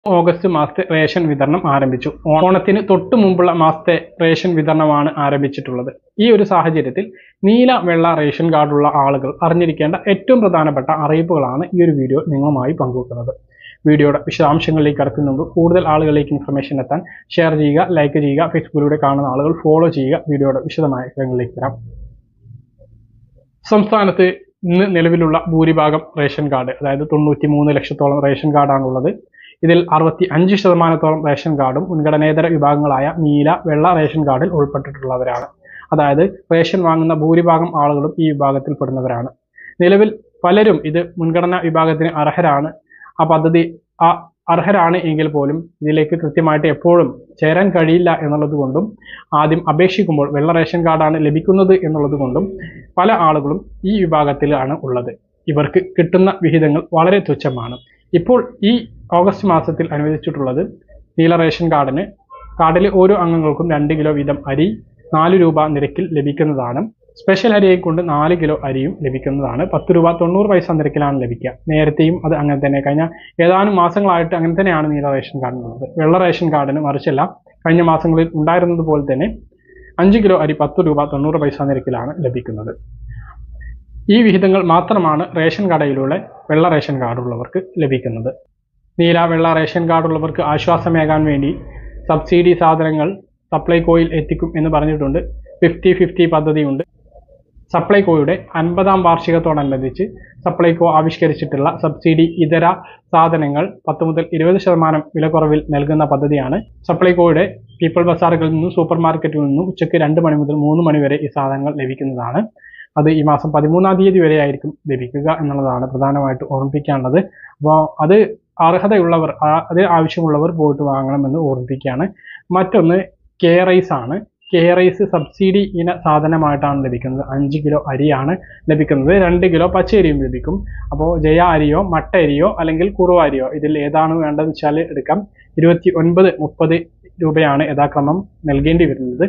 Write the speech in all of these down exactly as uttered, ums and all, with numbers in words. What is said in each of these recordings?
August മാസത്തെ ration വിതരണം ആരംഭിച്ചു. ഓണത്തിന് തൊട്ടു മുമ്പുള്ള മാസത്തെ റേഷൻ വിതരണമാണ് ആരംഭിച്ചിട്ടുള്ളത്. ഈ ഒരു സാഹചര്യത്തിൽ നീല വെള്ള റേഷൻ കാർഡുള്ള ആളുകൾ അറിഞ്ഞിരിക്കേണ്ട ഏറ്റവും പ്രധാനപ്പെട്ട അറിയിപ്പുകളാണ് ഈ ഒരു വീഡിയോ നിങ്ങളുമായി പങ്കുവെക്കുന്നത്. വീഡിയോയുടെ വിശദാംശങ്ങളിലേക്ക് കടക്കുന്ന മുമ്പ് കൂടുതൽ ആളുകളിലേക്ക് ഇൻഫർമേഷൻ എത്താൻ ഷെയർ ചെയ്യുക, ലൈക്ക് ചെയ്യുക, ഫേസ്ബുക്കിലൂടെ കാണുന്ന ആളുകൾ ഫോളോ ചെയ്യുക. വീഡിയോയുടെ വിശദമായ കാര്യങ്ങളിലേക്ക് വരാം. സംസ്ഥാനത്ത് ഇന്ന് നിലവിലുള്ള ഭൂരിഭാഗം റേഷൻ കാർഡ്, അതായത് തൊണ്ണൂറ്റി മൂന്ന് ലക്ഷത്തോളം റേഷൻ കാർഡാണുള്ളത്. ഇതിൽ അറുപത്തി അഞ്ച് ശതമാനത്തോളം റേഷൻ കാർഡും മുൻഗണനേതര വിഭാഗങ്ങളായ നീല വെള്ള റേഷൻ കാർഡിൽ ഉൾപ്പെട്ടിട്ടുള്ളവരാണ്. അതായത് റേഷൻ വാങ്ങുന്ന ഭൂരിഭാഗം ആളുകളും ഈ വിഭാഗത്തിൽപ്പെടുന്നവരാണ്. നിലവിൽ പലരും ഇത് മുൻഗണനാ വിഭാഗത്തിന് അർഹരാണ്. ആ പദ്ധതി ആ അർഹരാണ് എങ്കിൽ പോലും ഇതിലേക്ക് കൃത്യമായിട്ട് എപ്പോഴും ചേരാൻ കഴിയില്ല എന്നുള്ളത് കൊണ്ടും ആദ്യം അപേക്ഷിക്കുമ്പോൾ വെള്ള റേഷൻ കാർഡാണ് ലഭിക്കുന്നത് എന്നുള്ളത് കൊണ്ടും പല ആളുകളും ഈ വിഭാഗത്തിലാണ് ഉള്ളത്. ഇവർക്ക് കിട്ടുന്ന വിഹിതങ്ങൾ വളരെ തുച്ഛമാണ്. ഇപ്പോൾ ഈ ഓഗസ്റ്റ് മാസത്തിൽ അനുവദിച്ചിട്ടുള്ളത് നീല റേഷൻ കാർഡിന് കാർഡിലെ ഓരോ അംഗങ്ങൾക്കും രണ്ട് കിലോ വീതം അരി നാല് രൂപ നിരക്കിൽ ലഭിക്കുന്നതാണ്. സ്പെഷ്യൽ അരിയെ കൊണ്ട് നാല് കിലോ അരിയും ലഭിക്കുന്നതാണ്. പത്ത് രൂപ തൊണ്ണൂറ് പൈസ നിരക്കിലാണ് ലഭിക്കുക. നേരത്തെയും അത് അങ്ങനെ തന്നെ, കഴിഞ്ഞ ഏതാനും മാസങ്ങളായിട്ട് അങ്ങനെ തന്നെയാണ് നീല റേഷൻ കാർഡിനുള്ളത്. വെള്ള റേഷൻ കാർഡിന് മറിച്ചല്ല, കഴിഞ്ഞ മാസങ്ങളിൽ ഉണ്ടായിരുന്നത് പോലെ തന്നെ അഞ്ച് കിലോ അരി പത്ത് രൂപ തൊണ്ണൂറ് പൈസ നിരക്കിലാണ് ലഭിക്കുന്നത്. ഈ വിഹിതങ്ങൾ മാത്രമാണ് റേഷൻ കടയിലൂടെ വെള്ള റേഷൻ കാർഡുള്ളവർക്ക് ലഭിക്കുന്നത്. നീല വെള്ള റേഷൻ കാർഡുള്ളവർക്ക് ആശ്വാസമേകാൻ വേണ്ടി സബ്സിഡി സാധനങ്ങൾ സപ്ലൈകോയിൽ എത്തിക്കും എന്ന് പറഞ്ഞിട്ടുണ്ട്. ഫിഫ്റ്റി ഫിഫ്റ്റി പദ്ധതിയുണ്ട്. സപ്ലൈകോയുടെ അൻപതാം വാർഷികത്തോടനുബന്ധിച്ച് സപ്ലൈകോ ആവിഷ്കരിച്ചിട്ടുള്ള സബ്സിഡി ഇതര സാധനങ്ങൾ പത്ത് മുതൽ ഇരുപത് ശതമാനം വിലക്കുറവിൽ നൽകുന്ന പദ്ധതിയാണ്. സപ്ലൈകോയുടെ പീപ്പിൾ ബസാറുകളിൽ നിന്നും സൂപ്പർ മാർക്കറ്റിൽ നിന്നും ഉച്ചയ്ക്ക് രണ്ട് മണി മുതൽ മൂന്ന് മണി വരെ ഈ സാധനങ്ങൾ ലഭിക്കുന്നതാണ്. അത് ഈ മാസം പതിമൂന്നാം തീയതി വരെ ആയിരിക്കും ലഭിക്കുക എന്നുള്ളതാണ് പ്രധാനമായിട്ട് ഓർമ്മിപ്പിക്കാനുള്ളത്. അപ്പോൾ അത് അർഹതയുള്ളവർ, അത് ആവശ്യമുള്ളവർ പോയിട്ട് വാങ്ങണമെന്ന് ഓർമ്മിപ്പിക്കുകയാണ്. മറ്റൊന്ന് കെ റൈസ് ആണ്. കെ റൈസ് സബ്സിഡി ഇന സാധനമായിട്ടാണ് ലഭിക്കുന്നത്. അഞ്ച് കിലോ അരിയാണ് ലഭിക്കുന്നത്. രണ്ട് കിലോ പച്ചരിയും ലഭിക്കും. അപ്പോൾ ജയ അരിയോ മട്ട അരിയോ അല്ലെങ്കിൽ കുറുവ അരിയോ ഇതിൽ ഏതാണ് വേണ്ടതെന്ന് വെച്ചാൽ എടുക്കാം. ഇരുപത്തി ഒൻപത് മുപ്പത് രൂപയാണ് യഥാക്രമം നൽകേണ്ടി വരുന്നത്.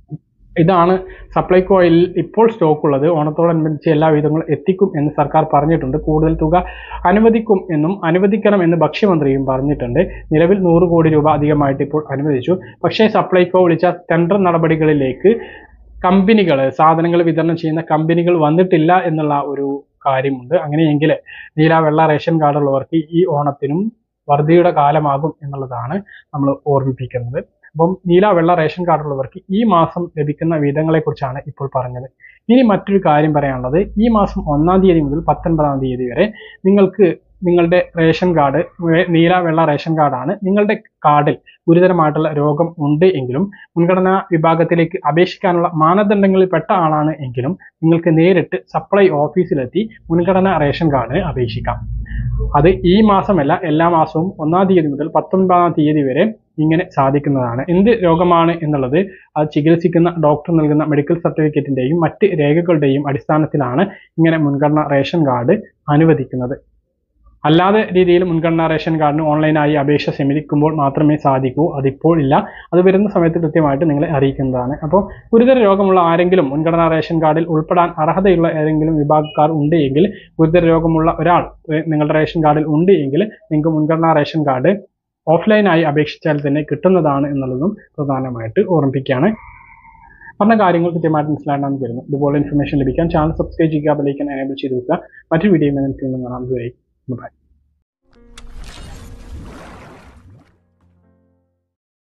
ഇതാണ് സപ്ലൈകോയിൽ ഇപ്പോൾ സ്റ്റോക്ക് ഉള്ളത്. ഓണത്തോടനുബന്ധിച്ച് എല്ലാ വിധങ്ങളും എത്തിക്കും എന്ന് സർക്കാർ പറഞ്ഞിട്ടുണ്ട്. കൂടുതൽ തുക അനുവദിക്കും എന്നും അനുവദിക്കണം എന്ന് ഭക്ഷ്യമന്ത്രിയും പറഞ്ഞിട്ടുണ്ട്. നിലവിൽ നൂറ് കോടി രൂപ അധികമായിട്ട് ഇപ്പോൾ അനുവദിച്ചു. പക്ഷേ സപ്ലൈകോ വിളിച്ച ടെൻഡർ നടപടികളിലേക്ക് കമ്പനികൾ, സാധനങ്ങൾ വിതരണം ചെയ്യുന്ന കമ്പനികൾ വന്നിട്ടില്ല എന്നുള്ള ഒരു കാര്യമുണ്ട്. അങ്ങനെയെങ്കിൽ നീല വെള്ള റേഷൻ കാർഡുള്ളവർക്ക് ഈ ഓണത്തിനും വറുതിയുടെ കാലമാകും എന്നുള്ളതാണ് നമ്മൾ ഓർമ്മിപ്പിക്കുന്നത്. അപ്പം നീല വെള്ള റേഷൻ കാർഡുള്ളവർക്ക് ഈ മാസം ലഭിക്കുന്ന വിഹിതങ്ങളെ കുറിച്ചാണ് ഇപ്പോൾ പറഞ്ഞത്. ഇനി മറ്റൊരു കാര്യം പറയാനുള്ളത്, ഈ മാസം ഒന്നാം തീയതി മുതൽ പത്തൊൻപതാം തീയതി വരെ നിങ്ങൾക്ക് നിങ്ങളുടെ റേഷൻ കാർഡ് നീല വെള്ള റേഷൻ കാർഡാണ്. നിങ്ങളുടെ കാർഡിൽ ഗുരുതരമായിട്ടുള്ള രോഗം ഉണ്ട് എങ്കിലും മുൻഗണനാ വിഭാഗത്തിലേക്ക് അപേക്ഷിക്കാനുള്ള മാനദണ്ഡങ്ങളിൽ പെട്ട ആളാണ് എങ്കിലും നിങ്ങൾക്ക് നേരിട്ട് സപ്ലൈ ഓഫീസിലെത്തി മുൻഗണനാ റേഷൻ കാർഡിന് അപേക്ഷിക്കാം. അത് ഈ മാസമല്ല, എല്ലാ മാസവും ഒന്നാം തീയതി മുതൽ പത്തൊൻപതാം തീയതി വരെ ഇങ്ങനെ സാധിക്കുന്നതാണ്. എന്ത് രോഗമാണ് എന്നുള്ളത് അത് ചികിത്സിക്കുന്ന ഡോക്ടർ നൽകുന്ന മെഡിക്കൽ സർട്ടിഫിക്കറ്റിന്റെയും മറ്റ് രേഖകളുടെയും അടിസ്ഥാനത്തിലാണ് ഇങ്ങനെ മുൻഗണനാ റേഷൻ കാർഡ് അനുവദിക്കുന്നത്. അല്ലാതെ രീതിയിൽ മുൻഗണനാ റേഷൻ കാർഡിന് ഓൺലൈനായി അപേക്ഷ സമർപ്പിക്കുമ്പോൾ മാത്രമേ സാധിക്കൂ. അതിപ്പോൾ ഇല്ല. അത് വരുന്ന സമയത്ത് കൃത്യമായിട്ട് നിങ്ങളെ അറിയിക്കുന്നതാണ്. അപ്പോൾ ഗുരുതര രോഗമുള്ള ആരെങ്കിലും മുൻഗണനാ റേഷൻ കാർഡിൽ ഉൾപ്പെടാൻ അർഹതയുള്ള ഏതെങ്കിലും വിഭാഗക്കാർ ഉണ്ട് എങ്കിൽ, ഗുരുതര രോഗമുള്ള ഒരാൾ നിങ്ങളുടെ റേഷൻ കാർഡിൽ ഉണ്ട് എങ്കിൽ നിങ്ങൾക്ക് മുൻഗണനാ റേഷൻ കാർഡ് ഓഫ്ലൈനായി അപേക്ഷിച്ചാൽ തന്നെ കിട്ടുന്നതാണ് എന്നുള്ളതും പ്രധാനമായിട്ട് ഓർമ്മിപ്പിക്കുകയാണ്. പറഞ്ഞ കാര്യങ്ങൾ കൃത്യമായിട്ട് മനസ്സിലാക്കാമെന്ന് കരുതുന്നു. ഇതുപോലെ ഇൻഫർമേഷൻ ലഭിക്കാൻ ചാനൽ സബ്സ്ക്രൈബ് ചെയ്യുക, ബെൽ ഐക്കൺ എനേബിൾ ചെയ്ത് വെക്കുക. മറ്റൊരു വീഡിയോയിൽ നമുക്ക് കാണാം. ബൈ.